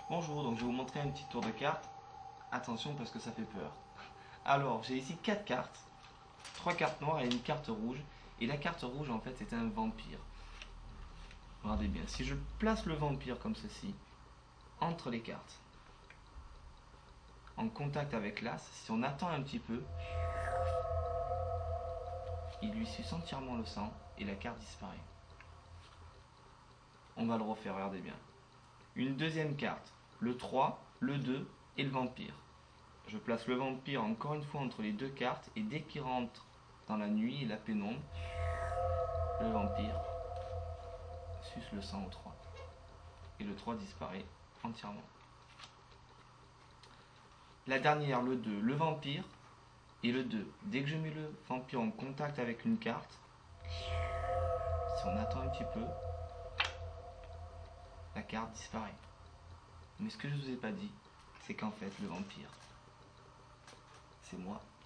Bonjour, donc je vais vous montrer un petit tour de cartes. Attention parce que ça fait peur. Alors, j'ai ici 4 cartes. 3 cartes noires et une carte rouge. Et la carte rouge, en fait, c'est un vampire. Regardez bien, si je place le vampire comme ceci, entre les cartes, en contact avec l'as, si on attend un petit peu, il lui suce entièrement le sang et la carte disparaît. On va le refaire, regardez bien. Une deuxième carte, le 3, le 2 et le vampire. Je place le vampire encore une fois entre les deux cartes et dès qu'il rentre dans la nuit et la pénombre, le vampire suce le sang au 3. Et le 3 disparaît entièrement. La dernière, le 2, le vampire et le 2. Dès que je mets le vampire en contact avec une carte, si on attend un petit peu, la carte disparaît. Mais ce que je ne vous ai pas dit, c'est qu'en fait le vampire, c'est moi.